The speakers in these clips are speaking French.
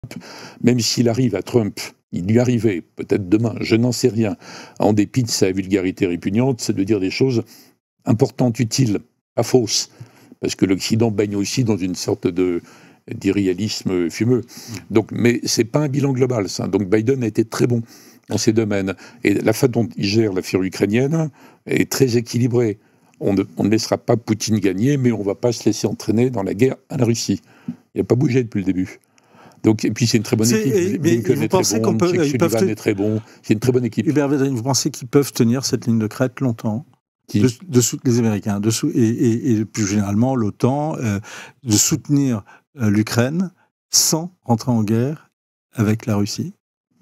même s'il arrive à Trump, il lui arrivait, peut-être demain, je n'en sais rien, en dépit de sa vulgarité répugnante, c'est de dire des choses importantes, utiles, pas fausses, parce que l'Occident baigne aussi dans une sorte d'irréalisme fumeux. Donc, mais c'est pas un bilan global, ça. Donc Biden a été très bon dans ces domaines. Et la façon dont il gère l'affaire ukrainienne est très équilibrée. On ne laissera pas Poutine gagner, mais on ne va pas se laisser entraîner dans la guerre à la Russie. Il n'a pas bougé depuis le début. Donc, et puis c'est une très bonne équipe. Blinken est très bon, Sullivan est très bon. C'est une très bonne équipe. Hubert Védrine, vous pensez qu'ils peuvent tenir cette ligne de crête longtemps les Américains, et plus généralement l'OTAN, de soutenir l'Ukraine sans rentrer en guerre avec la Russie?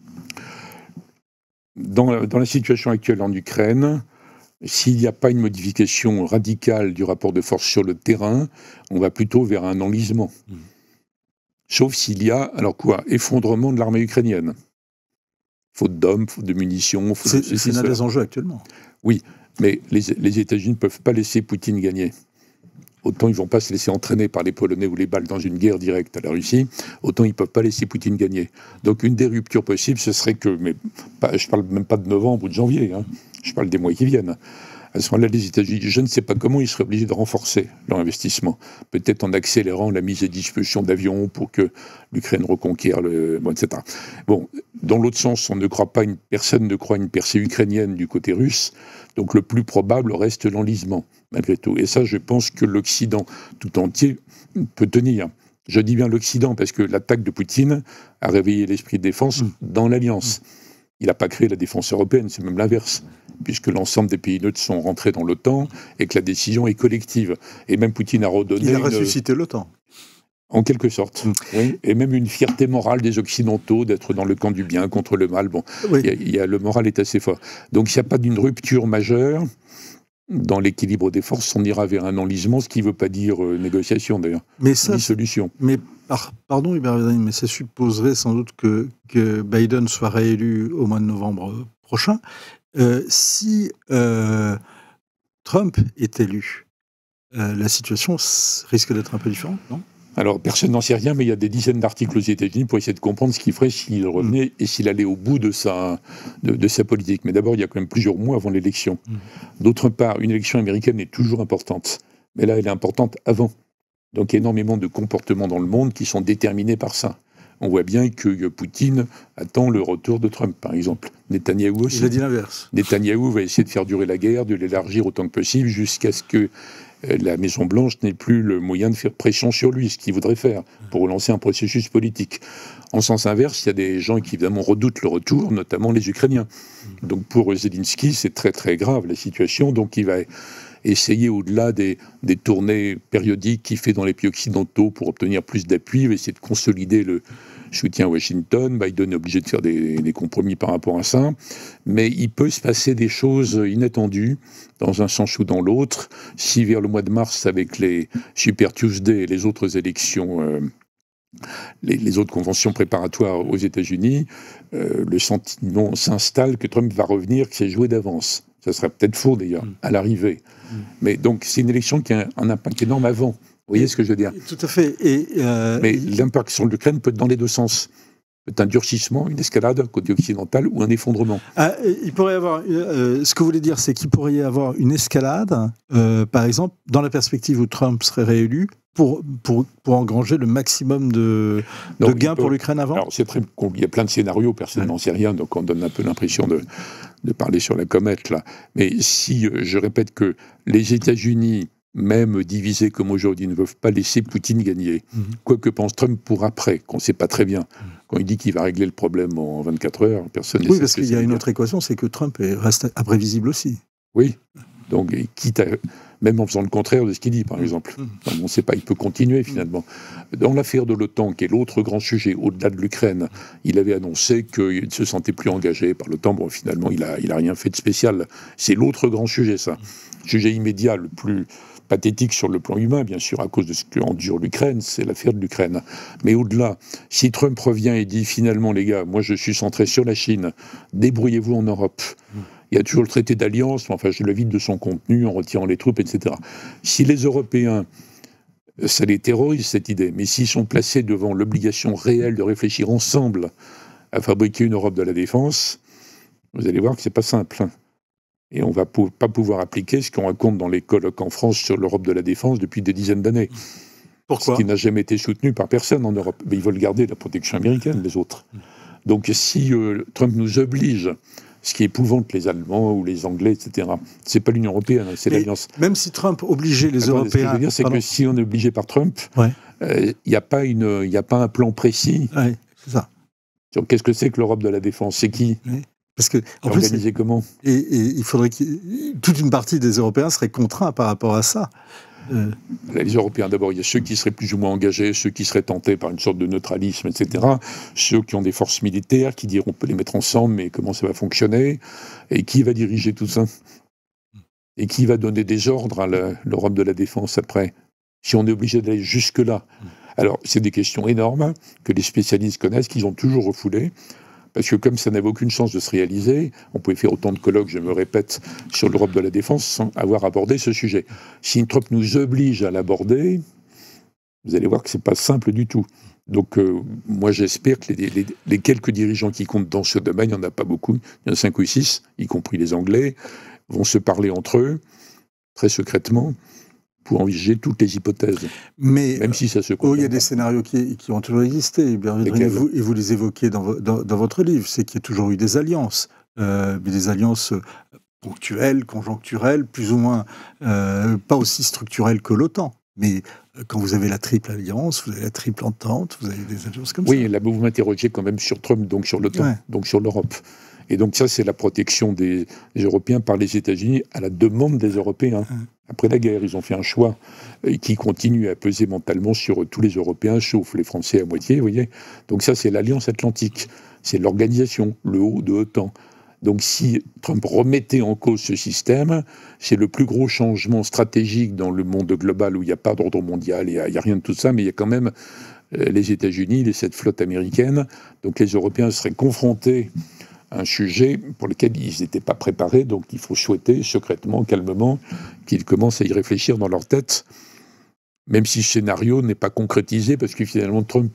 Dans la situation actuelle en Ukraine, s'il n'y a pas une modification radicale du rapport de force sur le terrain, on va plutôt vers un enlisement. Sauf s'il y a, alors quoi, effondrement de l'armée ukrainienne. Faute d'hommes, faute de munitions. C'est l'un des enjeux actuellement. Oui, mais les États-Unis ne peuvent pas laisser Poutine gagner. Autant ils ne vont pas se laisser entraîner par les Polonais ou les Baltes dans une guerre directe à la Russie, autant ils ne peuvent pas laisser Poutine gagner. Donc une des ruptures possibles, ce serait que, mais je ne parle même pas de novembre ou de janvier, hein, je parle des mois qui viennent. À ce moment-là, les États-Unis, je ne sais pas comment ils seraient obligés de renforcer leur investissement. Peut-être en accélérant la mise à disposition d'avions pour que l'Ukraine reconquiert etc. Bon, dans l'autre sens, personne ne croit une percée ukrainienne du côté russe, donc le plus probable reste l'enlisement, malgré tout. Et ça, je pense que l'Occident tout entier peut tenir. Je dis bien l'Occident parce que l'attaque de Poutine a réveillé l'esprit de défense dans l'Alliance. Il n'a pas créé la défense européenne, c'est même l'inverse, puisque l'ensemble des pays neutres sont rentrés dans l'OTAN et que la décision est collective. Et même Poutine a redonné... Il a ressuscité l'OTAN. En quelque sorte. Oui. Et même une fierté morale des Occidentaux d'être dans le camp du bien contre le mal. Bon, oui. Le moral est assez fort. Donc s'il n'y a pas d'une rupture majeure dans l'équilibre des forces, on ira vers un enlisement, ce qui ne veut pas dire négociation d'ailleurs, ni solution. Mais pardon Hubert Védrine, mais ça supposerait sans doute que Biden soit réélu au mois de novembre prochain. Si Trump est élu, la situation risque d'être un peu différente, non ? Alors, personne n'en sait rien, mais il y a des dizaines d'articles aux États-Unis pour essayer de comprendre ce qu'il ferait s'il revenait et s'il allait au bout de sa politique. Mais d'abord, il y a quand même plusieurs mois avant l'élection. D'autre part, une élection américaine est toujours importante. Mais là, elle est importante avant. Donc, il y a énormément de comportements dans le monde qui sont déterminés par ça. On voit bien que Poutine attend le retour de Trump, par exemple. Netanyahou aussi. Il a dit l'inverse. Netanyahou va essayer de faire durer la guerre, de l'élargir autant que possible, jusqu'à ce que la Maison-Blanche n'ait plus le moyen de faire pression sur lui, ce qu'il voudrait faire, pour relancer un processus politique. En sens inverse, il y a des gens qui, évidemment, redoutent le retour, notamment les Ukrainiens. Donc pour Zelensky, c'est très très grave, la situation. Donc il va essayer, au-delà des tournées périodiques qu'il fait dans les pays occidentaux pour obtenir plus d'appui, il va essayer de consolider le soutien à Washington. Biden est obligé de faire des compromis par rapport à ça. Mais il peut se passer des choses inattendues, dans un sens ou dans l'autre, si vers le mois de mars, avec les Super Tuesday et les autres élections, les autres conventions préparatoires aux États-Unis, le sentiment s'installe que Trump va revenir, que c'est joué d'avance. Ça serait peut-être faux d'ailleurs, à l'arrivée. Mais donc c'est une élection qui a un impact énorme avant. Vous voyez ce que je veux dire? Tout à fait. Mais l'impact sur l'Ukraine peut être dans les deux sens. Un durcissement, une escalade côté occidental ou un effondrement. Il pourrait y avoir, ce que vous voulez dire, c'est qu'il pourrait y avoir une escalade, par exemple, dans la perspective où Trump serait réélu, pour engranger le maximum de gains pour l'Ukraine avant. Alors c'est très, il y a plein de scénarios, personne n'en sait rien, donc on donne un peu l'impression de parler sur la comète là. Mais si je répète que les États-Unis, même divisés comme aujourd'hui, ne peuvent pas laisser Poutine gagner. Quoi que pense Trump pour après, qu'on ne sait pas très bien. Quand il dit qu'il va régler le problème en 24 heures, personne ne sait. Oui, parce qu'il y a une autre équation, c'est que Trump reste imprévisible aussi. Oui, donc quitte à, même en faisant le contraire de ce qu'il dit, par exemple. Donc, on ne sait pas, il peut continuer finalement. Dans l'affaire de l'OTAN, qui est l'autre grand sujet, au-delà de l'Ukraine, il avait annoncé qu'il ne se sentait plus engagé par l'OTAN. Bon, finalement, il a rien fait de spécial. C'est l'autre grand sujet, ça. Sujet immédiat, le plus pathétique sur le plan humain, bien sûr, à cause de ce qu'endure l'Ukraine, c'est l'affaire de l'Ukraine. Mais au-delà, si Trump revient et dit finalement, les gars, moi je suis centré sur la Chine, débrouillez-vous en Europe. Il y a toujours le traité d'alliance, mais enfin je le vide de son contenu en retirant les troupes, etc. Si les Européens ça les terrorise, cette idée. Mais s'ils sont placés devant l'obligation réelle de réfléchir ensemble à fabriquer une Europe de la défense, vous allez voir que c'est pas simple. Et on va pas pouvoir appliquer ce qu'on raconte dans les colloques en France sur l'Europe de la défense depuis des dizaines d'années. Pourquoi ? Ce qui n'a jamais été soutenu par personne en Europe. Mais ils veulent garder la protection américaine, les autres. Donc si Trump nous oblige, ce qui épouvante les Allemands ou les Anglais, etc., c'est pas l'Union européenne, c'est l'Alliance. Même si Trump obligeait les Européens... Ce que je veux dire, c'est que si on est obligé par Trump, il n'y a pas un plan précis. Ouais, c'est ça. Sur qu'est-ce que c'est que l'Europe de la défense ? C'est qui ? Parce que, en plus, organisé comment ? Et il faudrait toute une partie des Européens seraient contraints par rapport à ça. Les Européens, d'abord, il y a ceux qui seraient plus ou moins engagés, ceux qui seraient tentés par une sorte de neutralisme, etc. Ceux qui ont des forces militaires, qui diront on peut les mettre ensemble, mais comment ça va fonctionner ? Et qui va diriger tout ça ? Et qui va donner des ordres à l'Europe de la défense après ? Si on est obligé d'aller jusque-là. Alors, c'est des questions énormes que les spécialistes connaissent, qu'ils ont toujours refoulées. Parce que comme ça n'avait aucune chance de se réaliser, on pouvait faire autant de colloques, je me répète, sur l'Europe de la défense sans avoir abordé ce sujet. Si Trump nous oblige à l'aborder, vous allez voir que c'est pas simple du tout. Donc moi j'espère que les quelques dirigeants qui comptent dans ce domaine, il n'y en a pas beaucoup, il y en a 5 ou 6, y compris les Anglais, vont se parler entre eux, très secrètement, pour envisager toutes les hypothèses. Mais même si ça se comprend. Il y a des scénarios qui ont toujours existé, et vous les évoquez dans votre livre, c'est qu'il y a toujours eu des alliances, mais des alliances ponctuelles, conjoncturelles, plus ou moins pas aussi structurelles que l'OTAN. Mais quand vous avez la triple alliance, vous avez la triple entente, vous avez des alliances comme ça. Oui, là vous m'interrogez quand même sur Trump, donc sur l'OTAN, donc sur l'Europe. Et donc ça, c'est la protection des Européens par les États-Unis à la demande des Européens. Après la guerre, ils ont fait un choix qui continue à peser mentalement sur tous les Européens, sauf les Français à moitié, vous voyez. Donc ça, c'est l'Alliance Atlantique. C'est l'organisation, le haut de OTAN. Donc si Trump remettait en cause ce système, c'est le plus gros changement stratégique dans le monde global où il n'y a pas d'ordre mondial, il n'y a rien de tout ça, mais il y a quand même les États-Unis, cette flotte américaine. Donc les Européens seraient confrontés un sujet pour lequel ils n'étaient pas préparés, donc il faut souhaiter secrètement, calmement, qu'ils commencent à y réfléchir dans leur tête, même si ce scénario n'est pas concrétisé, parce que finalement Trump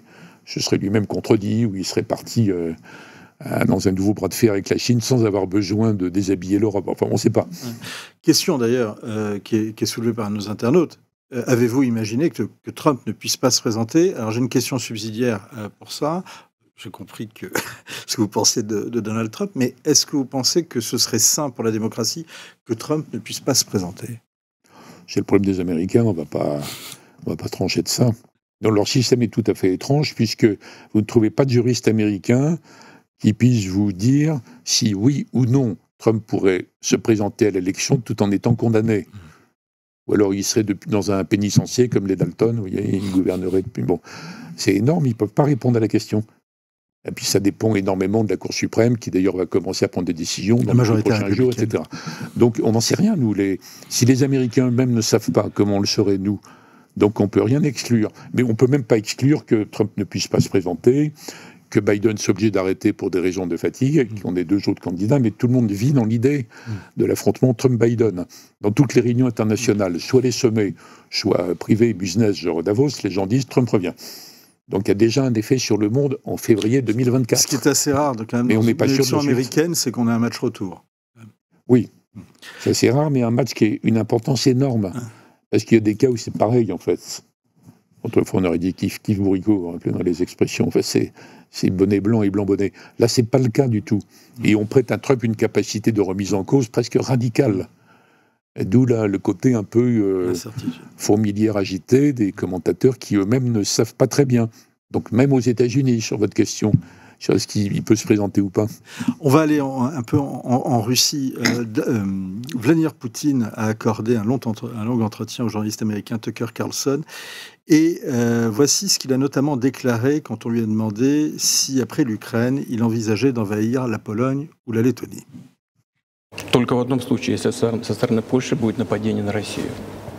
se serait lui-même contredit, ou il serait parti dans un nouveau bras de fer avec la Chine sans avoir besoin de déshabiller l'Europe. Enfin, on ne sait pas. Question d'ailleurs qui est soulevée par nos internautes. Avez-vous imaginé que Trump ne puisse pas se présenter ? Alors j'ai une question subsidiaire pour ça. J'ai compris ce que vous pensez de Donald Trump, mais est-ce que vous pensez que ce serait sain pour la démocratie que Trump ne puisse pas se présenter ? C'est le problème des Américains, on va pas trancher de ça. Donc leur système est tout à fait étrange, puisque vous ne trouvez pas de juriste américain qui puisse vous dire si oui ou non Trump pourrait se présenter à l'élection tout en étant condamné. Ou alors il serait dans un pénitencier comme les Dalton, vous voyez, il gouvernerait depuis... Bon, c'est énorme, ils ne peuvent pas répondre à la question. Et puis ça dépend énormément de la Cour suprême, qui d'ailleurs va commencer à prendre des décisions dans les prochains jours, etc. Donc on n'en sait rien, nous. Si les Américains eux-mêmes ne savent pas comment on le saurait, nous, donc on ne peut rien exclure. Mais on ne peut même pas exclure que Trump ne puisse pas se présenter, que Biden soit obligé d'arrêter pour des raisons de fatigue, qu'on ait 2 autres candidats, mais tout le monde vit dans l'idée de l'affrontement Trump-Biden. Dans toutes les réunions internationales, soit les sommets, soit privés, business, genre Davos, les gens disent Trump revient. Donc il y a déjà un effet sur le monde en février 2024. Ce qui est assez rare, quand même, dans une élection américaine, c'est qu'on a un match retour. Oui, c'est assez rare, mais un match qui a une importance énorme. Parce qu'il y a des cas où c'est pareil, en fait. Autrefois, on aurait dit kiff bourricot, dans les expressions. Enfin, c'est bonnet blanc et blanc bonnet. Là, c'est pas le cas du tout. Et on prête à Trump une capacité de remise en cause presque radicale. D'où là le côté un peu fourmilière agité des commentateurs qui eux-mêmes ne savent pas très bien. Donc même aux États-Unis, sur votre question, sur est-ce qu'il peut se présenter ou pas. On va aller un peu en Russie. Vladimir Poutine a accordé un long entretien au journaliste américain Tucker Carlson. Et voici ce qu'il a notamment déclaré quand on lui a demandé si, après l'Ukraine, il envisageait d'envahir la Pologne ou la Lettonie. Только в одном случае, если со стороны Польши будет нападение на Россию.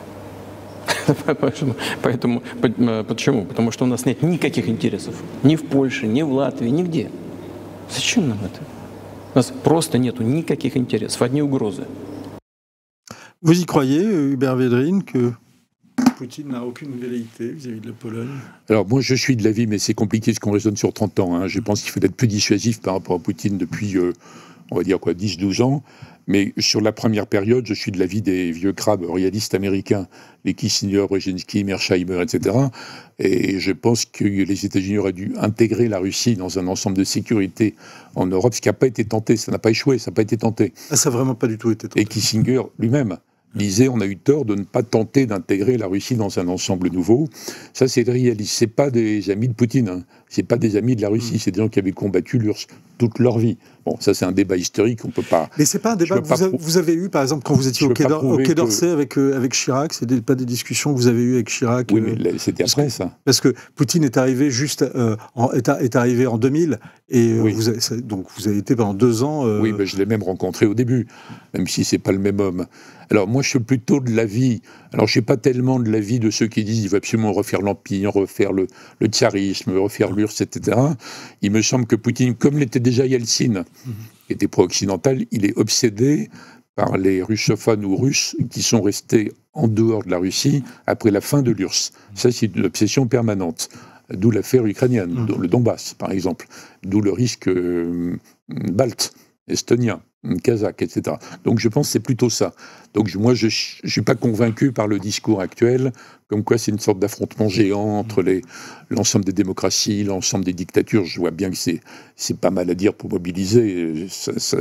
Поэтому, почему? Потому что у нас нет никаких интересов. Ни в Польше, ни в Латвии, нигде. Зачем нам это? У нас просто нету никаких интересов, одни угрозы. Vous y croyez, Hubert Védrine, que Poutine n'a aucune velléité vis-à-vis de la Pologne? Alors moi je suis de l'avis, mais c'est compliqué ce qu'on raisonne sur 30 ans. Je pense qu'il faut être plus dissuasif par rapport à Poutine depuis, on va dire quoi, 10-12 ans. Mais sur la première période, je suis de l'avis des vieux crabes réalistes américains, les Kissinger, Brzezinski, Mearsheimer, etc. Et je pense que les États-Unis auraient dû intégrer la Russie dans un ensemble de sécurité en Europe, ce qui n'a pas été tenté, ça n'a pas échoué, ça n'a pas été tenté. Ah, ça n'a vraiment pas du tout été tenté. Et Kissinger lui-même disait on a eu tort de ne pas tenter d'intégrer la Russie dans un ensemble nouveau. Ça, c'est réaliste. C'est pas des amis de Poutine, c'est pas des amis de la Russie, c'est des gens qui avaient combattu l'URSS toute leur vie. Bon, ça c'est un débat historique, on peut pas... Mais c'est pas un débat que vous avez eu, par exemple, quand vous étiez au Quai d'Orsay avec Chirac, c'est pas des discussions que vous avez eues avec Chirac? Oui, mais c'était après ça. Parce que Poutine est arrivé est arrivé en 2000, et oui. donc vous avez été pendant 2 ans... Oui, mais je l'ai même rencontré au début, même si c'est pas le même homme. Alors moi je suis plutôt de l'avis, alors je suis pas tellement de l'avis de ceux qui disent il faut absolument refaire l'Empire, refaire le tsarisme, refaire l'URSS, etc. Il me semble que Poutine, comme l'était déjà Yeltsin, qui était pro-occidental, il est obsédé par les russophones ou russes qui sont restés en dehors de la Russie après la fin de l'URSS. Ça c'est une obsession permanente. D'où l'affaire ukrainienne, le Donbass par exemple, d'où le risque balte, estonien, kazakh, etc. Donc je pense que c'est plutôt ça. Donc moi je ne suis pas convaincu par le discours actuel, comme quoi c'est une sorte d'affrontement géant entre l'ensemble des démocraties, l'ensemble des dictatures. Je vois bien que c'est pas mal à dire pour mobiliser,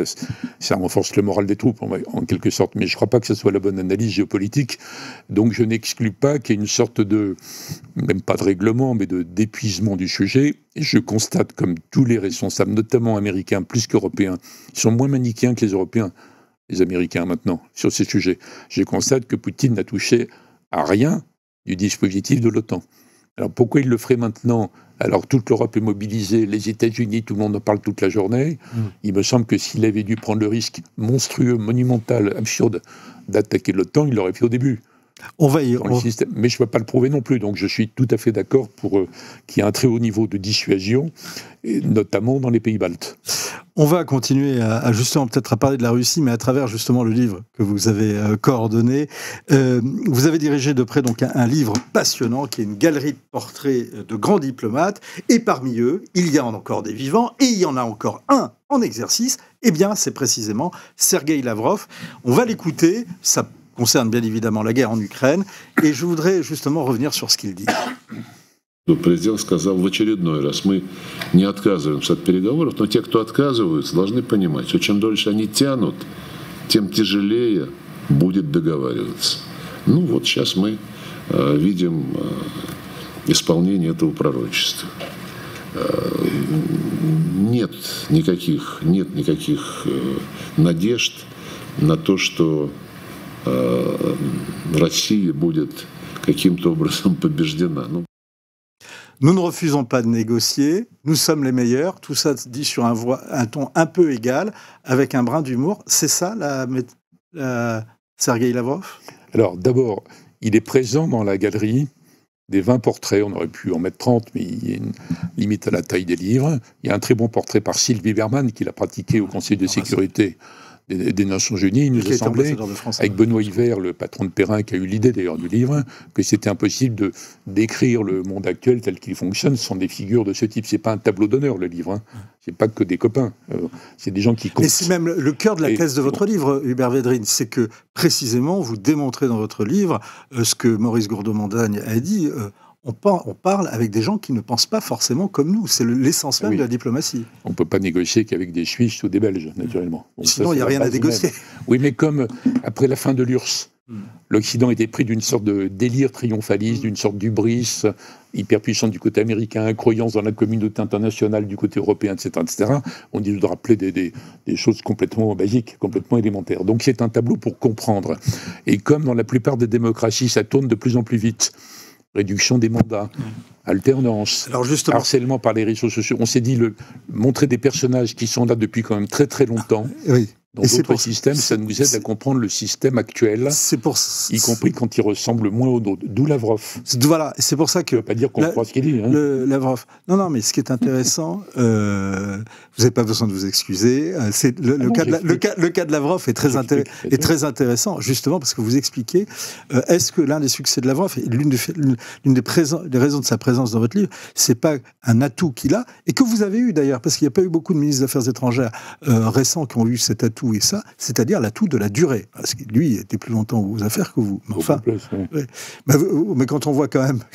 ça renforce le moral des troupes en quelque sorte, mais je ne crois pas que ce soit la bonne analyse géopolitique. Donc je n'exclus pas qu'il y ait une sorte de, même pas de règlement, mais d'épuisement du sujet. Et je constate, comme tous les responsables, notamment américains, plus qu'européens, ils sont moins manichéens que les Européens, les Américains maintenant, sur ces sujets. Je constate que Poutine n'a touché à rien du dispositif de l'OTAN. Alors pourquoi il le ferait maintenant, alors toute l'Europe est mobilisée, les États-Unis, tout le monde en parle toute la journée? Il me semble que s'il avait dû prendre le risque monstrueux, monumental, absurde d'attaquer l'OTAN, il l'aurait fait au début. On va y... Mais je ne peux pas le prouver non plus, donc je suis tout à fait d'accord pour qu'il y ait un très haut niveau de dissuasion, et notamment dans les pays baltes. On va continuer à justement peut-être à parler de la Russie, mais à travers justement le livre que vous avez coordonné. Vous avez dirigé de près donc un livre passionnant qui est une galerie de portraits de grands diplomates, et parmi eux, il y en a encore des vivants, et il y en a encore un en exercice. Eh bien, c'est précisément Sergueï Lavrov. On va l'écouter, ça concerne bien évidemment la guerre en Ukraine, et je voudrais justement revenir sur ce qu'il dit. Президент сказал в очередной раз, мы не отказываемся от переговоров, но те, кто отказываются, должны понимать, что чем дольше они тянут, тем тяжелее будет договариваться. Ну вот сейчас мы видим исполнение этого пророчества. Нет никаких надежд на то, что Россия будет каким-то образом побеждена. Nous ne refusons pas de négocier, nous sommes les meilleurs, tout ça dit sur un ton un peu égal, avec un brin d'humour. C'est ça, Sergueï Lavrov? Alors, d'abord, il est présent dans la galerie des 20 portraits, on aurait pu en mettre 30, mais il y a une limite à la taille des livres. Il y a un très bon portrait par Sylvie Berman, qui l'a pratiqué au Conseil de sécurité des Nations Unies. Il nous a semblé, avec Benoît Hiver, le patron de Perrin, qui a eu l'idée d'ailleurs du livre, que c'était impossible de décrire le monde actuel tel qu'il fonctionne sans des figures de ce type. C'est pas un tableau d'honneur, le livre. C'est pas que des copains. C'est des gens qui comptent. Mais c'est même le cœur de la thèse de votre livre, Hubert Védrine, c'est que précisément vous démontrez dans votre livre ce que Maurice Gourdeau-Montagne a dit. On parle avec des gens qui ne pensent pas forcément comme nous. C'est l'essence même de la diplomatie. On ne peut pas négocier qu'avec des Suisses ou des Belges, naturellement. Bon, sinon, il n'y a rien à négocier. Oui, mais comme après la fin de l'URSS, l'Occident était pris d'une sorte de délire triomphaliste, d'une sorte d'hubris hyperpuissante du côté américain, croyance dans la communauté internationale du côté européen, etc. On dit de rappeler des choses complètement basiques, complètement élémentaires. Donc c'est un tableau pour comprendre. Et comme dans la plupart des démocraties, ça tourne de plus en plus vite. Réduction des mandats, alternance, harcèlement par les réseaux sociaux. On s'est dit montrer des personnages qui sont là depuis quand même très très longtemps, Dans d'autres systèmes, ça nous aide à comprendre le système actuel, y compris quand il ressemble moins au nôtre. D'où Lavrov. Voilà, c'est pour ça que... Ça ne veut pas dire qu'on croit ce qu'il dit. Hein. Lavrov. Non, mais ce qui est intéressant, vous n'avez pas besoin de vous excuser, le cas de Lavrov est très intéressant, justement parce que vous expliquez, est-ce que l'un des succès de Lavrov, et l'une des raisons de sa présence dans votre livre, c'est pas un atout qu'il a, et que vous avez eu d'ailleurs, parce qu'il n'y a pas eu beaucoup de ministres des Affaires étrangères récents qui ont eu cet atout et ça, c'est-à-dire l'atout de la durée. Parce que lui, il était plus longtemps aux affaires que vous. Mais enfin, mais quand on voit quand même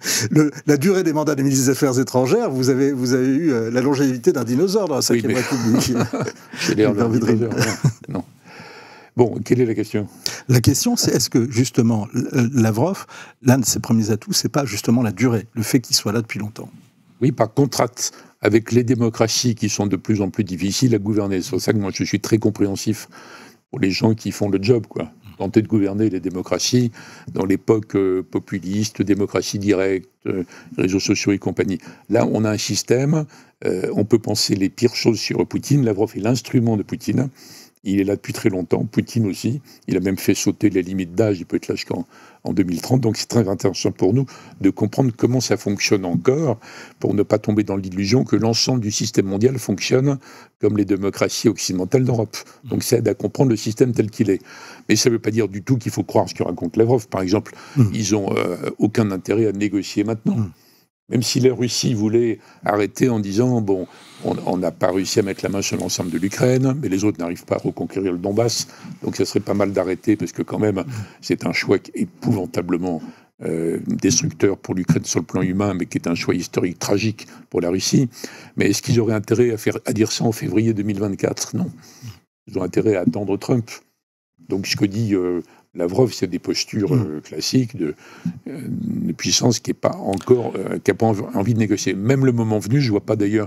la durée des mandats des ministres des Affaires étrangères, vous avez eu la longévité d'un dinosaure dans la 5e République. J'ai l'air d'un dinosaure. Non. Bon, quelle est la question ? La question, c'est est-ce que, justement, Lavrov, l'un de ses premiers atouts, c'est pas justement la durée, le fait qu'il soit là depuis longtemps ? Oui, par contraste avec les démocraties qui sont de plus en plus difficiles à gouverner. C'est pour ça que moi, je suis très compréhensif pour les gens qui font le job, quoi. Tenter de gouverner les démocraties dans l'époque populiste, démocratie directe, réseaux sociaux et compagnie. Là, on a un système, on peut penser les pires choses sur Poutine. Lavrov est l'instrument de Poutine. Il est là depuis très longtemps, Poutine aussi. Il a même fait sauter les limites d'âge, il peut être là jusqu'en 2030. Donc c'est très intéressant pour nous de comprendre comment ça fonctionne encore, pour ne pas tomber dans l'illusion que l'ensemble du système mondial fonctionne comme les démocraties occidentales d'Europe. Donc ça aide à comprendre le système tel qu'il est. Mais ça ne veut pas dire du tout qu'il faut croire ce que raconte Lavrov. Par exemple, ils n'ont aucun intérêt à négocier maintenant. Même si la Russie voulait arrêter en disant, bon, on n'a pas réussi à mettre la main sur l'ensemble de l'Ukraine, mais les autres n'arrivent pas à reconquérir le Donbass, donc ça serait pas mal d'arrêter, parce que quand même, c'est un choix épouvantablement destructeur pour l'Ukraine sur le plan humain, mais qui est un choix historique tragique pour la Russie. Mais est-ce qu'ils auraient intérêt à dire ça en février 2024 ? Non. Ils ont intérêt à attendre Trump. Donc ce que dit Lavrov, c'est des postures classiques de puissance qui n'a pas envie de négocier. Même le moment venu, je ne vois pas d'ailleurs,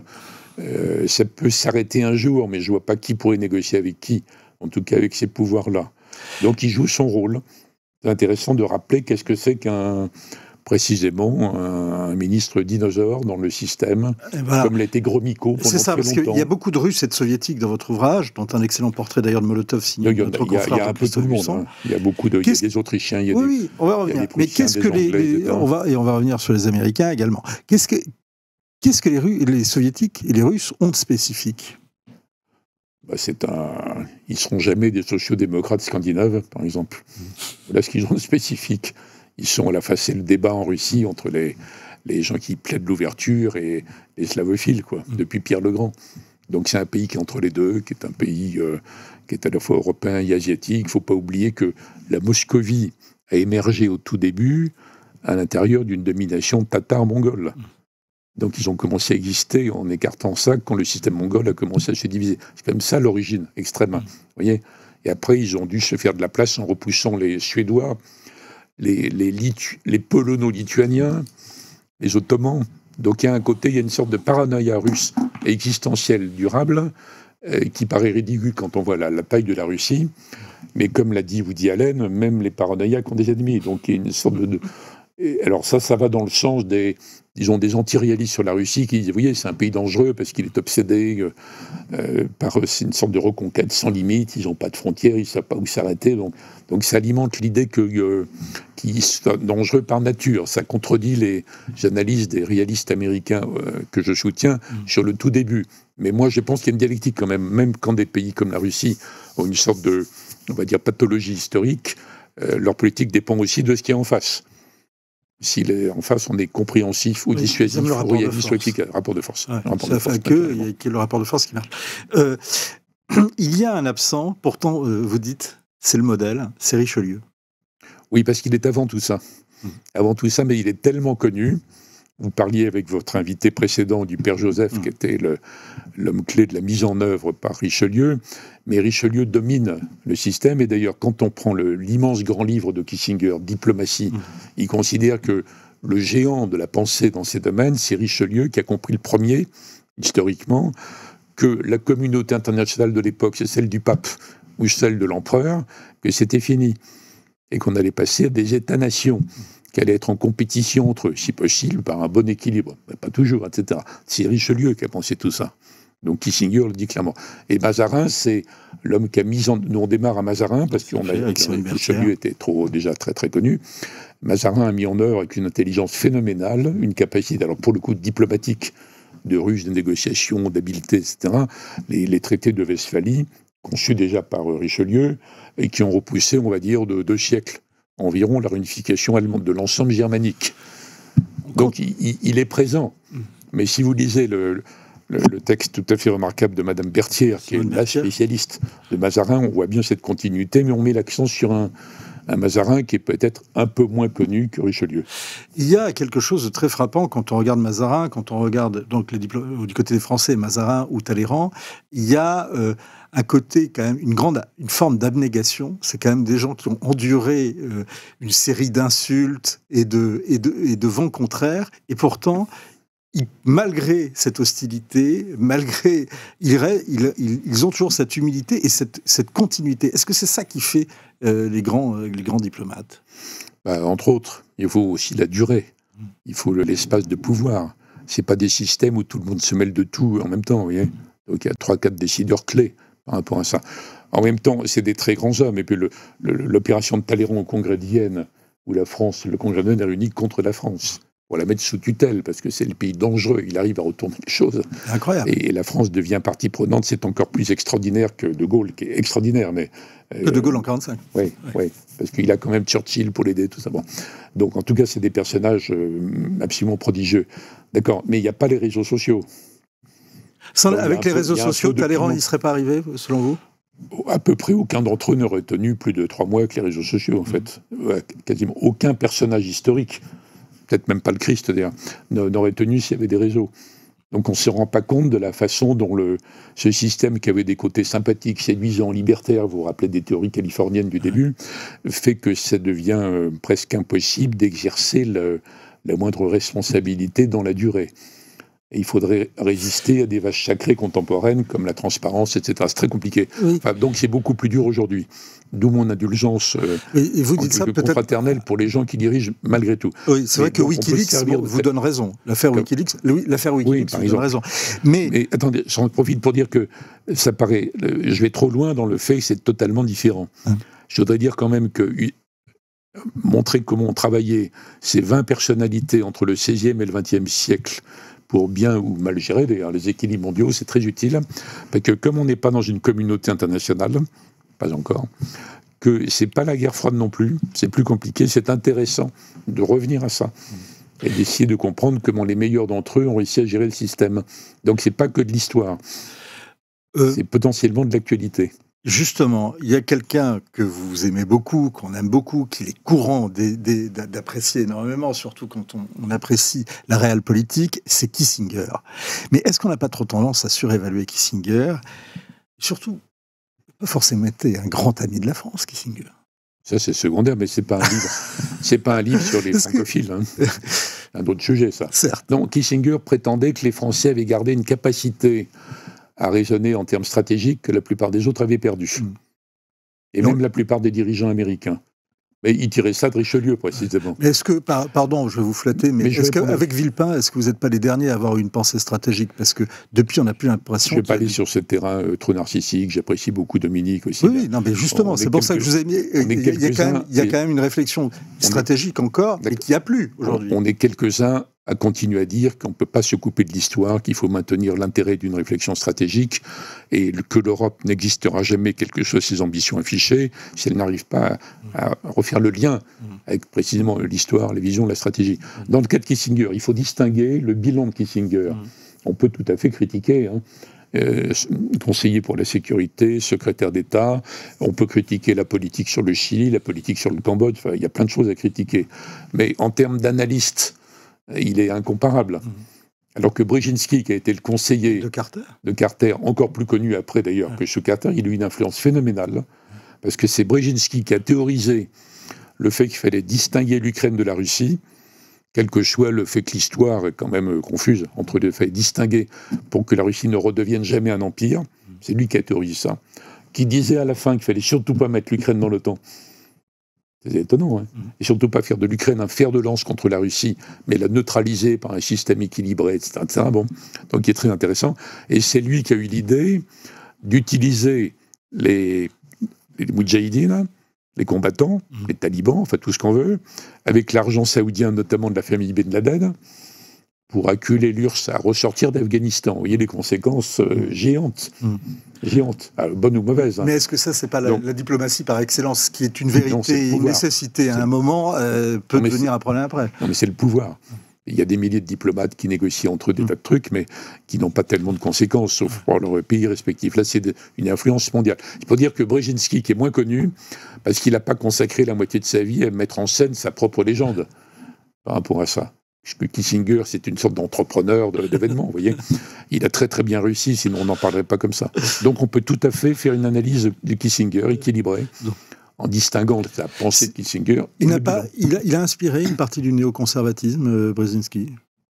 ça peut s'arrêter un jour, mais je ne vois pas qui pourrait négocier avec qui, en tout cas avec ces pouvoirs-là. Donc il joue son rôle. C'est intéressant de rappeler qu'est-ce que c'est précisément un ministre dinosaure dans le système, comme l'était Gromyko pendant très longtemps. C'est ça, parce qu'il y a beaucoup de Russes et de Soviétiques dans votre ouvrage, dont un excellent portrait d'ailleurs de Molotov signé par notre confrère. Il y a un peu tout le monde. Hein. Il y a beaucoup de, il y a des Autrichiens, il y a oui, on va revenir. Mais qu'est-ce que on va revenir sur les Américains également. Qu'est-ce que les Soviétiques et les Russes ont de spécifique ? Ils ne seront jamais des sociodémocrates scandinaves, par exemple. Voilà ce qu'ils ont de spécifique. Ils sont c'est le débat en Russie entre les gens qui plaident l'ouverture et les slavophiles, quoi, depuis Pierre le Grand. Donc c'est un pays qui est entre les deux, qui est un pays qui est à la fois européen et asiatique. Il ne faut pas oublier que la Moscovie a émergé au tout début à l'intérieur d'une domination tatar-mongole. Donc ils ont commencé à exister en écartant ça quand le système mongol a commencé à se diviser. C'est comme ça l'origine extrême. Vous voyez ? Et après, ils ont dû se faire de la place en repoussant les Suédois, les polono-lituaniens, les Ottomans. Donc, il y a un côté, il y a une sorte de paranoïa russe existentielle durable qui paraît ridicule quand on voit la taille de la Russie. Mais comme l'a dit Woody Allen, même les paranoïaques ont des ennemis. Donc, il y a une sorte de... Alors ça va dans le sens des anti-réalistes sur la Russie qui disent, vous voyez, c'est un pays dangereux parce qu'il est obsédé c'est une sorte de reconquête sans limite, ils n'ont pas de frontières, ils ne savent pas où s'arrêter, donc ça alimente l'idée qu'ils sont dangereux par nature. Ça contredit les analyses des réalistes américains que je soutiens sur le tout début. Mais moi, je pense qu'il y a une dialectique quand même quand des pays comme la Russie ont une sorte de, on va dire, pathologie historique, leur politique dépend aussi de ce qu'il y a en face. S'il est en face, on est compréhensif ou dissuasif, ou réaliste ou efficace. Rapport de force. Ouais, il y a le rapport de force qui marche. Il y a un absent, pourtant, vous dites, c'est le modèle, c'est Richelieu. Oui, parce qu'il est avant tout ça. Avant tout ça, mais il est tellement connu. Vous parliez avec votre invité précédent du Père Joseph, qui était l'homme clé de la mise en œuvre par Richelieu. Mais Richelieu domine le système. Et d'ailleurs, quand on prend l'immense grand livre de Kissinger, Diplomatie, il considère que le géant de la pensée dans ces domaines, c'est Richelieu qui a compris le premier, historiquement, que la communauté internationale de l'époque, c'est celle du pape ou celle de l'empereur, que c'était fini. Et qu'on allait passer à des États-nations, qui allaient être en compétition entre eux, si possible, par un bon équilibre. Mais pas toujours, etc. C'est Richelieu qui a pensé tout ça. Donc Kissinger le dit clairement. Et Mazarin, c'est l'homme qui a mis en... Nous, on démarre à Mazarin, parce qu'on a... Richelieu était déjà très très connu. Mazarin a mis en œuvre avec une intelligence phénoménale, une capacité, alors pour le coup, diplomatique, de ruse, de négociation, d'habileté, etc. Les traités de Westphalie, conçus déjà par Richelieu, et qui ont repoussé, on va dire, de 2 siècles environ, la réunification allemande de l'ensemble germanique. Donc il est présent. Mais si vous lisez le texte tout à fait remarquable de Madame Berthier, qui est la spécialiste de Mazarin, on voit bien cette continuité, mais on met l'accent sur un Mazarin qui est peut-être un peu moins connu que Richelieu. Il y a quelque chose de très frappant quand on regarde Mazarin, quand on regarde donc du côté des Français, Mazarin ou Talleyrand, il y a un côté quand même, une forme d'abnégation. C'est quand même des gens qui ont enduré une série d'insultes et de vents contraires, et pourtant, malgré cette hostilité, ils ont toujours cette humilité et cette continuité. Est-ce que c'est ça qui fait les grands diplomates? Entre autres, il faut aussi la durée. Il faut l'espace de pouvoir. C'est pas des systèmes où tout le monde se mêle de tout en même temps, vous voyez. Donc il y a 3-4 décideurs clés par rapport à ça. En même temps, c'est des très grands hommes. Et puis l'opération de Talleyrand au Congrès de Vienne, où le Congrès de Vienne est réuni contre la France, pour la mettre sous tutelle, parce que c'est le pays dangereux, il arrive à retourner les choses. Incroyable. Et la France devient partie prenante, c'est encore plus extraordinaire que De Gaulle, qui est extraordinaire, mais... De Gaulle en 1945. Oui, parce qu'il a quand même Churchill pour l'aider, tout ça. Bon. Donc, en tout cas, c'est des personnages absolument prodigieux. D'accord, mais il n'y a pas les réseaux sociaux. Avec les réseaux sociaux, Talleyrand n'y serait pas arrivé, selon vous? À peu près aucun d'entre eux n'aurait tenu plus de 3 mois avec les réseaux sociaux, en fait. Ouais, quasiment aucun personnage historique, peut-être même pas le Christ d'ailleurs, n'aurait tenu s'il y avait des réseaux. Donc on ne se rend pas compte de la façon dont ce système qui avait des côtés sympathiques, séduisants, libertaires, vous vous rappelez des théories californiennes du début, fait que ça devient presque impossible d'exercer la moindre responsabilité dans la durée. Et il faudrait résister à des vaches sacrées contemporaines comme la transparence, etc. C'est très compliqué. Oui. Enfin, donc c'est beaucoup plus dur aujourd'hui. D'où mon indulgence et vous dites ça confraternelle pour les gens qui dirigent malgré tout. Oui, c'est vrai que Wikileaks vous donne raison. L'affaire Wikileaks vous donne raison. Mais attendez, j'en profite pour dire que ça paraît... je vais trop loin dans le fait que c'est totalement différent. Je voudrais dire quand même que... montrer comment ont travaillé ces 20 personnalités entre le XVIe et le XXe siècle pour bien ou mal gérer d'ailleurs les équilibres mondiaux, c'est très utile, parce que comme on n'est pas dans une communauté internationale, pas encore, que c'est pas la guerre froide non plus, c'est plus compliqué, c'est intéressant de revenir à ça, et d'essayer de comprendre comment les meilleurs d'entre eux ont réussi à gérer le système. Donc c'est pas que de l'histoire, c'est potentiellement de l'actualité. Justement, il y a quelqu'un que vous aimez beaucoup, qu'on aime beaucoup, qu'il est courant d'apprécier énormément, surtout quand on apprécie la réelle politique, c'est Kissinger. Mais est-ce qu'on n'a pas trop tendance à surévaluer Kissinger? Surtout, pas forcément été un grand ami de la France, Kissinger. Ça, c'est secondaire, mais c'est pas un livre. C'est pas un livre sur les francophiles. Un autre sujet, ça. Certes. Donc, Kissinger prétendait que les Français avaient gardé une capacité à raisonner en termes stratégiques que la plupart des autres avaient perdu. Et même la plupart des dirigeants américains. Mais il tirait ça de Richelieu, précisément. Mais est-ce que, pardon, je vais vous flatter, mais est-ce qu'avec Villepin, est-ce que vous n'êtes pas les derniers à avoir une pensée stratégique? Parce que depuis, on n'a plus l'impression... Je ne vais pas aller sur ce terrain trop narcissique, j'apprécie beaucoup Dominique aussi. Oui, non, mais justement, c'est pour ça que je vous ai mis... Il y a quand même une réflexion stratégique encore, mais qui a plus aujourd'hui. On est quelques-uns à continuer à dire qu'on ne peut pas se couper de l'histoire, qu'il faut maintenir l'intérêt d'une réflexion stratégique et que l'Europe n'existera jamais, quelles que soient ses ambitions affichées, si elle n'arrive pas à refaire le lien avec précisément l'histoire, les visions, la stratégie. Dans le cas de Kissinger, il faut distinguer le bilan de Kissinger. On peut tout à fait critiquer, conseiller pour la sécurité, secrétaire d'État, on peut critiquer la politique sur le Chili, la politique sur le Cambodge, enfin, il y a plein de choses à critiquer. Mais en termes d'analyste, il est incomparable. Alors que Brzezinski, qui a été le conseiller de Carter, encore plus connu après d'ailleurs que sous Carter, il a eu une influence phénoménale, parce que c'est Brzezinski qui a théorisé le fait qu'il fallait distinguer l'Ukraine de la Russie, quel que soit le fait que l'histoire est quand même confuse entre deux faits, distinguer pour que la Russie ne redevienne jamais un empire. C'est lui qui a théorisé ça. Qui disait à la fin qu'il fallait surtout pas mettre l'Ukraine dans l'OTAN. C'est étonnant, hein. Et surtout pas faire de l'Ukraine un fer de lance contre la Russie, mais la neutraliser par un système équilibré, etc. Bon. Donc, il est très intéressant. Et c'est lui qui a eu l'idée d'utiliser les Moudjahidines, les combattants, les talibans, enfin tout ce qu'on veut, avec l'argent saoudien, notamment de la famille Ben Laden, pour acculer l'URSS à ressortir d'Afghanistan. Vous voyez les conséquences géantes. Géantes, bonnes ou mauvaises. Hein. Mais est-ce que ça, c'est pas la diplomatie par excellence, qui est une vérité, une nécessité à un moment, peut devenir un problème après? Non, mais c'est le pouvoir. Il y a des milliers de diplomates qui négocient entre eux des tas de trucs, mais qui n'ont pas tellement de conséquences, sauf pour leur pays respectif. Là, c'est une influence mondiale. Il faut dire que Brzezinski, qui est moins connu, parce qu'il n'a pas consacré la moitié de sa vie à mettre en scène sa propre légende par rapport à ça. Kissinger, c'est une sorte d'entrepreneur d'événements, vous voyez. Il a très très bien réussi, sinon on n'en parlerait pas comme ça. Donc on peut tout à fait faire une analyse de Kissinger équilibrée, en distinguant la pensée de Kissinger. Il a inspiré une partie du néoconservatisme, Brzezinski.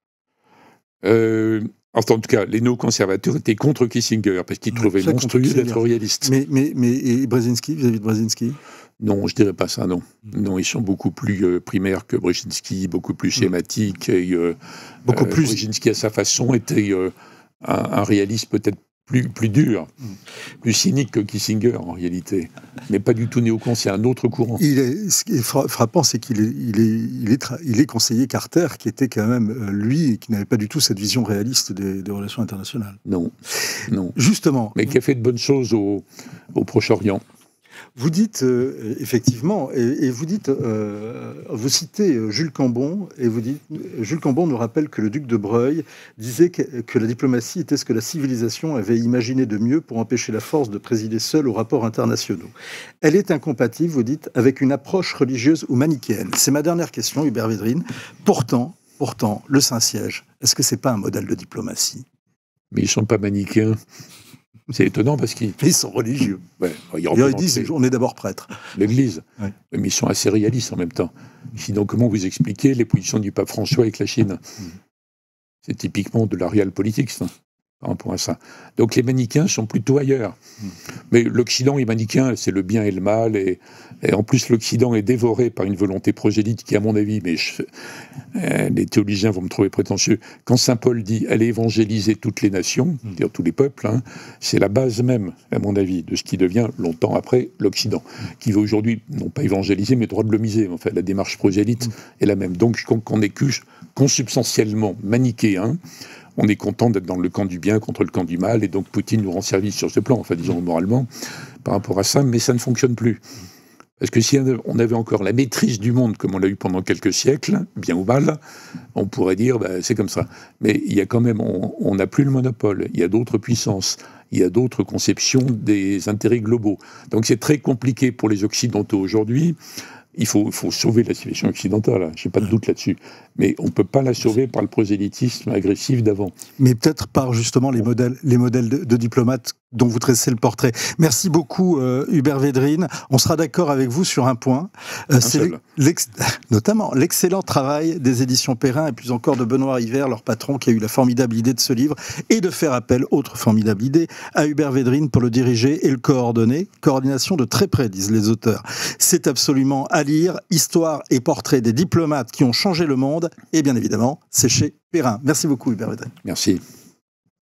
En tout cas, les néoconservateurs étaient contre Kissinger, parce qu'ils trouvaient monstrueux d'être réaliste. Mais et Brzezinski, vis-à-vis de Brzezinski? Non, je dirais pas ça, non. Non, ils sont beaucoup plus primaires que Brzezinski, beaucoup plus schématiques. Et, beaucoup plus. Brzezinski, à sa façon, était un réaliste peut-être plus dur, plus cynique que Kissinger, en réalité. Mais pas du tout néocon, c'est un autre courant. Ce qui est frappant, c'est qu'il est conseiller Carter, qui était quand même, lui, qui n'avait pas du tout cette vision réaliste des relations internationales. Non, non. Justement. Mais qui a fait de bonnes choses au Proche-Orient. Vous dites, effectivement, et vous dites, vous citez Jules Cambon, et vous dites, Jules Cambon nous rappelle que le duc de Broglie disait que la diplomatie était ce que la civilisation avait imaginé de mieux pour empêcher la force de présider seule aux rapports internationaux. Elle est incompatible, vous dites, avec une approche religieuse ou manichéenne. C'est ma dernière question, Hubert Védrine. Pourtant, le Saint-Siège, est-ce que c'est pas un modèle de diplomatie? Mais ils sont pas manichéens. C'est étonnant parce qu'ils sont religieux. Ouais, ils disent on est d'abord prêtre. L'Église. Ouais. Mais ils sont assez réalistes en même temps. Sinon, comment vous expliquez les positions du pape François avec la Chine? C'est typiquement de la réelle politique, ça, par rapport à ça. Donc les manichéens sont plutôt ailleurs. Mais l'Occident est manichéen, c'est le bien et le mal. Et en plus, l'Occident est dévoré par une volonté prosélyte qui, à mon avis, mais les théologiens vont me trouver prétentieux, quand saint Paul dit « allez évangéliser toutes les nations », c'est-à-dire tous les peuples, hein, c'est la base même, à mon avis, de ce qui devient, longtemps après, l'Occident, qui veut aujourd'hui, non pas évangéliser, mais droit de l'homiser. En fait, la démarche prosélyte est la même. Donc, qu'on est consubstantiellement manichéen, on est content d'être dans le camp du bien contre le camp du mal, et donc Poutine nous rend service sur ce plan, enfin disons moralement, par rapport à ça, mais ça ne fonctionne plus. Parce que si on avait encore la maîtrise du monde, comme on l'a eu pendant quelques siècles, bien ou mal, on pourrait dire, c'est comme ça. Mais il y a quand même, on n'a plus le monopole, il y a d'autres puissances, il y a d'autres conceptions des intérêts globaux. Donc c'est très compliqué pour les Occidentaux aujourd'hui. Il faut sauver la civilisation occidentale, je n'ai pas de doute là-dessus. Mais on ne peut pas la sauver par le prosélytisme agressif d'avant. Mais peut-être par justement les modèles de diplomates dont vous tracez le portrait. Merci beaucoup Hubert Védrine. On sera d'accord avec vous sur un point. C'est notamment l'excellent travail des éditions Perrin et plus encore de Benoît River, leur patron, qui a eu la formidable idée de ce livre, et de faire appel, autre formidable idée, à Hubert Védrine pour le diriger et le coordonner. Coordination de très près, disent les auteurs. C'est absolument à lire. Histoire et portrait des diplomates qui ont changé le monde. Et bien évidemment, c'est chez Perrin. Merci beaucoup Hubert Védrine. Merci.